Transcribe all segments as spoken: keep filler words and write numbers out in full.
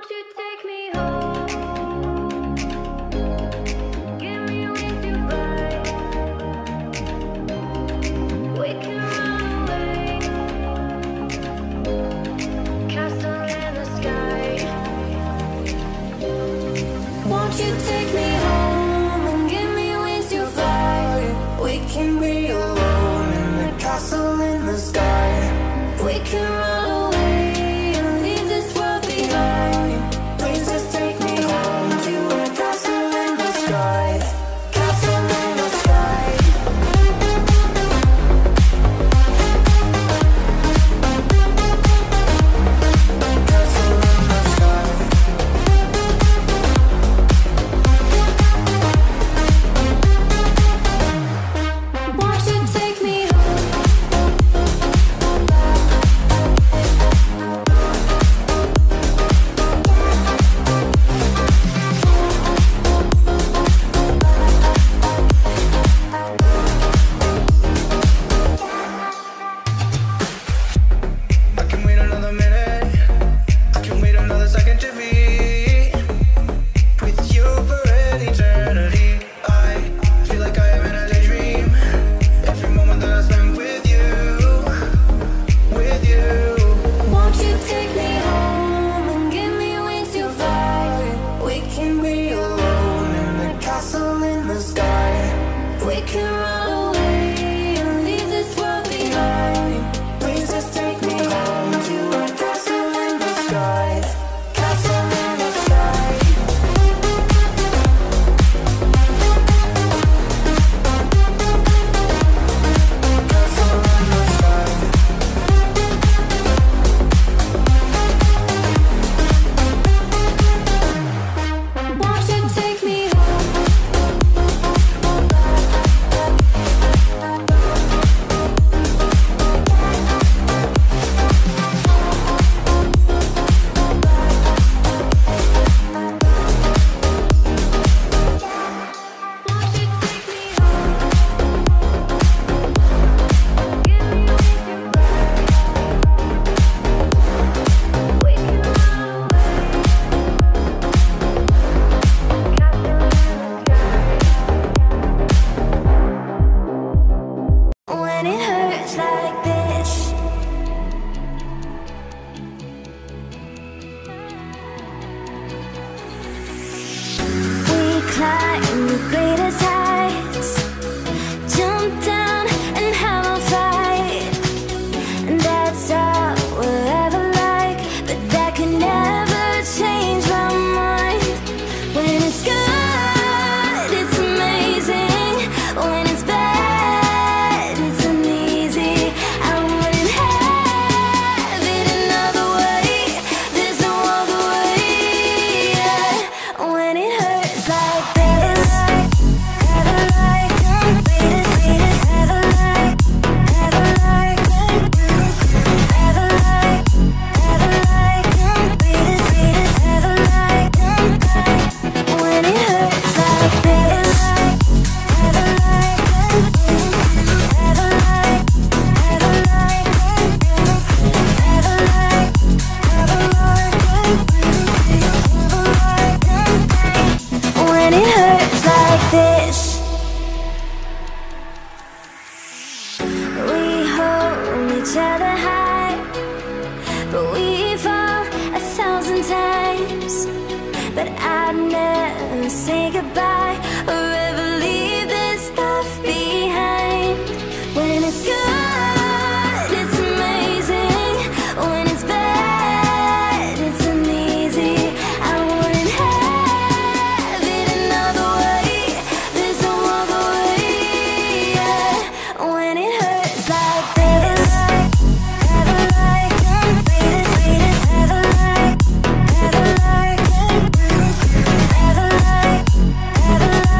Never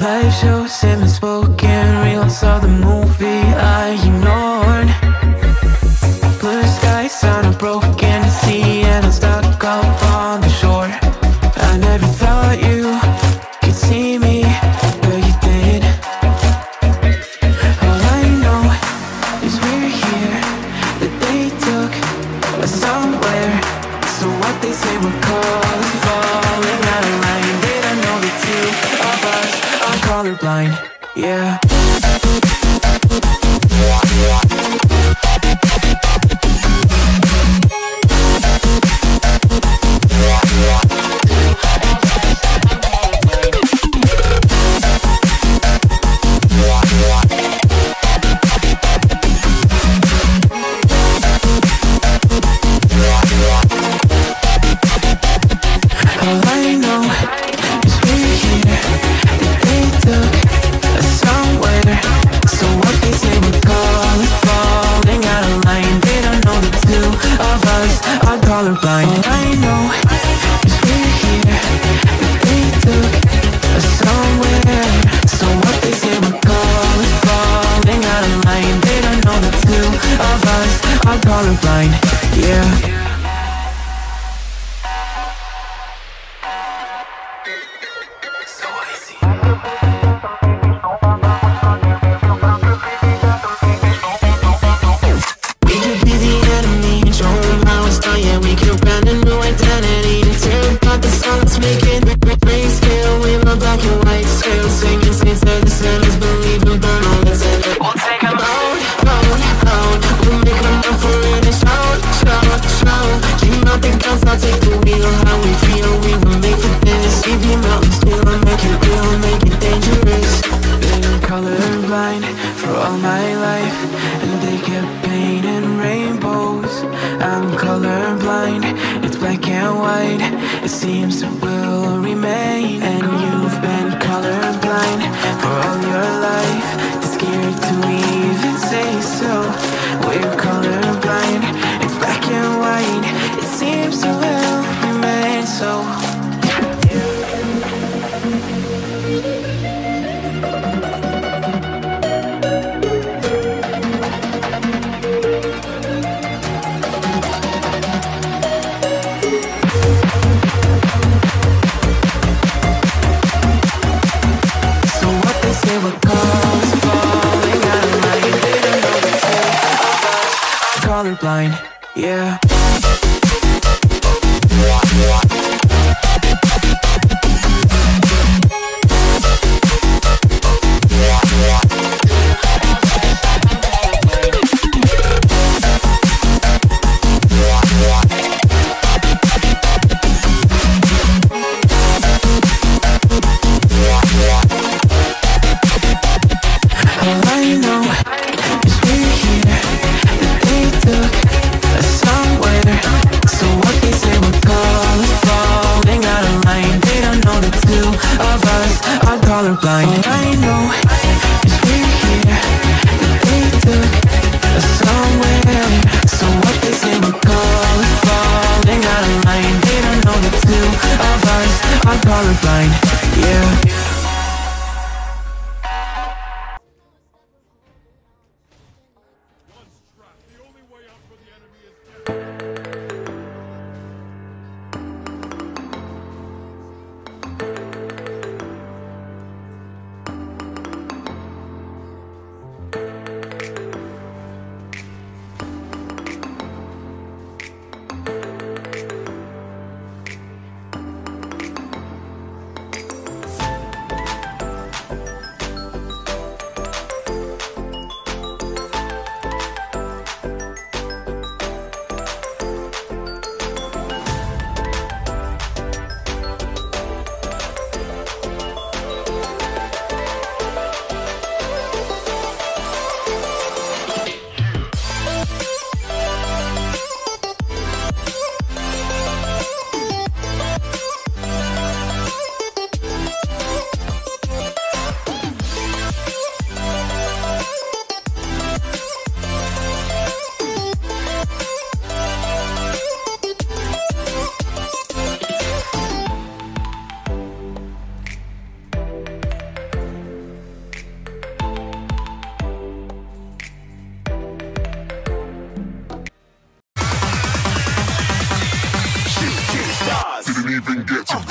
Live shows him spoken reels of the movie I ignored. Blue skies on a broken sea, and I'm stuck up on the shore. I never thought you could see me, but you did. All I know is we're here, that they took us somewhere. So what they say we're called is falling out of line. They don't know the two of us are colorblind, yeah. Colorblind. All I know is we're here, that they took us somewhere. So what they say we're called is falling out of line. They don't know the two of us are colorblind, yeah. So easy. We could be the enemy and show them how it's done. Yeah, we could brand a new identity and tear apart the silence, make it grayscale. We love black and white scale, singing saints that the sinners believe and burn all that's in it. We'll take them out, out, out. We'll make them up for it and shout, shout, shout. Dream out the guns, I'll take the wheel. How we feel, we were made for this. Leave your mountains still, make it real, make it dangerous. Been colorblind for all my life, and they kept painting rainbows. I'm colorblind, it's black and white. It seems it will remain. And you've been colorblind for all your life, too scared to even say so. We're colorblind, it's black and white. It seems it will remain so. Colorblind, yeah. All I know is we're here, that they took us somewhere. So what they say we're called is falling out of line. They don't know the two of us are colorblind. All I know is we're here, that they took us somewhere. So what they say we're called is falling out of line. They don't know the two of us are colorblind, yeah. even get to